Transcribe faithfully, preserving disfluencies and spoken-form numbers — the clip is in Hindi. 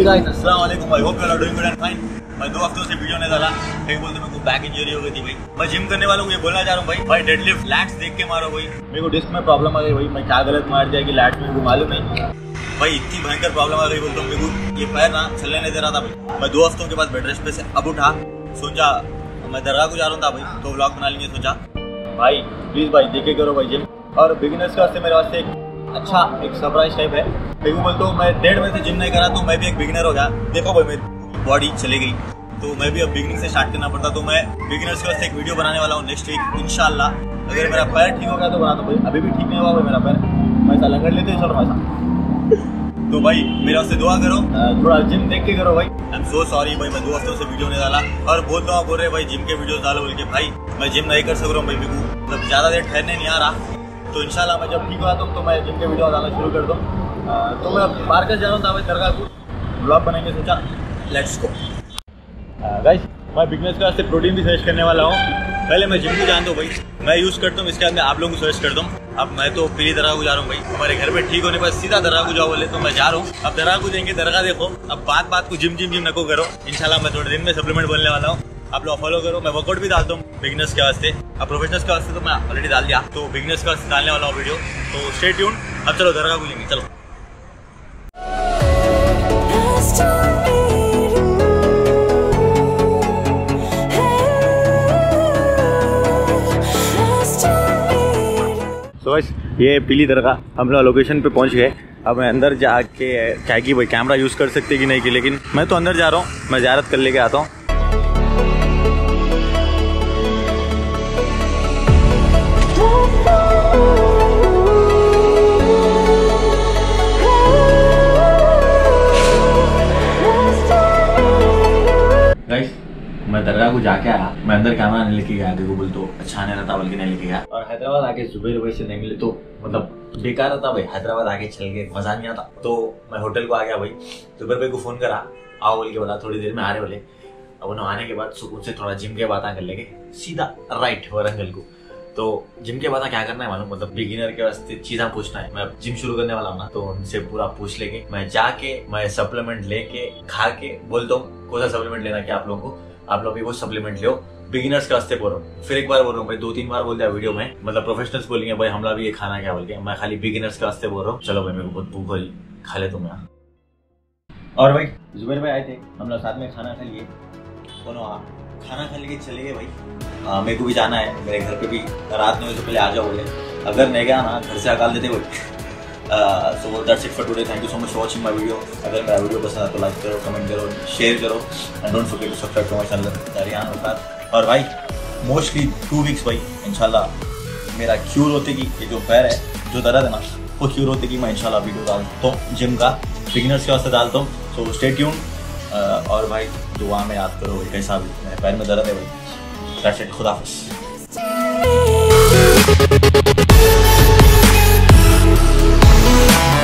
हे गाइस अस्सलाम वालेकुम, I hope you are doing good and fine. मैं दो हफ्तों से वीडियो नहीं डाला, कहीं बोलते मेरे को बैक इंजरी हो गई थी भाई। मैं जिम करने वालों को ये बोलना चाह रहा हूँ भाई, भाई डेडलिफ्ट लैट्स देख के मारो भाई। मेरे को डिस्क में प्रॉब्लम आ गई भाई, मैं क्या गलत मार दिया कि लैट्स मेरे को मालूम नहीं भाई, इतनी भयंकर प्रॉब्लम आ गई बोलता हूँ। मेरे को ये पैर ना चलने नहीं दे रहा था भाई। मैं दो हफ्तों के बाद बेड रेस्ट पे से अब उठा, सोचा मैं दरगाह को जा रहा था भाई, तो व्लॉग बना लेंगे। सोचा भाई प्लीज भाई देखे करो भाई जिम, और बिगिनर्स का वास्ते मेरे वास्ते एक अच्छा एक सरप्राइज टाइप है। मैं बोलता हूँ मैं डेढ़ महीने से जिम नहीं करा तो मैं भी एक बिगिनर हो गया। देखो भाई मेरी बॉडी चली गई तो मैं भी अब बिगिनिंग से स्टार्ट करना पड़ता, तो मैं बिगिनर्स के वास्ते एक वीडियो बनाने वाला हूँ नेक्स्ट वीक इंशाल्लाह। अगर मेरा पैर ठीक हो गया तो बना दो भाई, अभी भी ठीक नहीं हुआ भाई मेरा पैर, मैं ऐसा लंगड़ लेते चलो ऐसा। तो भाई मेरे वास्ते दुआ करो, थोड़ा जिम देख के करो भाई। आई एम सो सॉरी भाई, मैं दो हफ्तों से वीडियो नहीं डाला और बोल दो आप बोल रहे भाई जिम के वीडियो डालो बोल के। भाई मैं जिम नहीं कर सक रहा हूँ भाई, मेरे को मतलब ज्यादा देर ठहरने नहीं आ रहा, तो इंशाल्लाह मैं जब ठीक हुआ तो, तो मैं जिम के वीडियो डालना शुरू कर दूँ। तो मैं मार्केट जा रहा हूँ भाई दरगाह को, ब्लॉग बनाएंगे सोचा, लेट्स गो गाइस। मैं बिगनर्स के वास्ते प्रोटीन भी सर्च करने वाला हूँ। पहले मैं जिम को जान दो भाई, मैं यूज करता हूँ, इसके बाद मैं आप लोगों को सर्च कर दूँ। अब मैं तो पीली दरगाह को जा रहा हूँ भाई, हमारे घर पे ठीक होने पर सीधा दरगाह को जाओ बोले तो मैं जा रहा हूँ। अब दरगाह को जाएंगे, दरगाह देखो, अब बात बात को जिम जिम जिम नको करो। इंशाल्लाह मैं थोड़े दिन में सप्लीमेंट बोलने वाला हूँ, आप लोग फॉलो करो। मैं वर्कआउट भी डालता हूँ बिगनर्स के वास्ते, अब प्रोफेशनल्स के वास्ते तो मैं ऑलरेडी डाल दिया, तो बिगनर्स के वास्ते डालने वाला हूँ वीडियो, तो स्टे ट्यून। अब चलो दरगाह को जाएंगे, चलो। तो बस ये पीली दरगाह हम लोग लोकेशन पे पहुंच गए। अब मैं अंदर जाके क्या कि भाई कैमरा यूज़ कर सकते कि नहीं कि, लेकिन मैं तो अंदर जा रहा हूँ, मैं ज़ियारत कर लेके आता हूँ। गाइस मैं दरगाह को जाके आया, मैं अंदर कैमरा नहीं लेके गया, देखो बोल तो अच्छा नहीं रहता बल्कि नहीं लेके गया। और हैदराबाद आके जुबैर भाई से नहीं मिले तो मतलब बेकार रहता भाई, हैदराबाद आके चल के मजा नहीं आता। तो मैं होटल को आ गया भाई, जुबैर भाई को फोन करा, आओ बोल के बोला, थोड़ी देर में आ रहे बोले। अब उन्होंने आने के बाद सुकून से थोड़ा जिम के बातें कर लेंगे, सीधा राइट वरंगल को। तो जिम के बाद क्या करना है मालूम, मतलब बिगिनर के वास्ते चीज़ा पूछना है। मैं जिम शुरू करने वाला हूँ ना, तो उनसे पूरा पूछ लेंगे। मैं जाके मैं सप्लीमेंट लेके खा के बोलता हूँ कौन सा सप्लीमेंट लेना क्या आप लोगों को, आप लोग भी वो सप्लीमेंट लो। बिगिनर्स के वास्ते बोल रहा हूँ, फिर एक बार बोल रहा हूँ भाई, दो तीन बार बोल दिया वीडियो में, मतलब प्रोफेशनल्स बोलेंगे भाई हमला भी ये खाना क्या बोल के, मैं खाली बिगिनर्स के वास्ते बोल रहा हूँ। चलो भाई मेरे को बहुत भूख हो रही, खा ले तुम यहाँ। और भाई जुबैर भाई आए थे, हम लोग साथ में खाना खा लिए, दोनों खाना खा लेके चले गए भाई। आ, मेरे को भी जाना है, मेरे घर पे भी रात नौ बजे से पहले आ जाओ बोले, अगर नहीं गया ना घर से अकाल देते भाई। So that's it for today, thank you so much for watching my video. अगर मेरा वीडियो पसंद है तो लाइक करो, कमेंट करो, शेयर करो, and don't forget to subscribe to my channel दरियान वफात। और भाई मोस्टली टू वीक्स भाई इंशाल्लाह मेरा क्यूर होते कि ये जो पैर है जो दर्द है ना वो क्यूर होते कि मैं इंशाल्लाह वीडियो डालता हूँ जिम का, बिगिनर्स के वास्ते डालता हूँ। सो स्टे ट्यून, और भाई दुआ में याद करो कैसा भी मेरे पैर में दर्द है भाई। दैट्स इट, खुदा हाफिज़।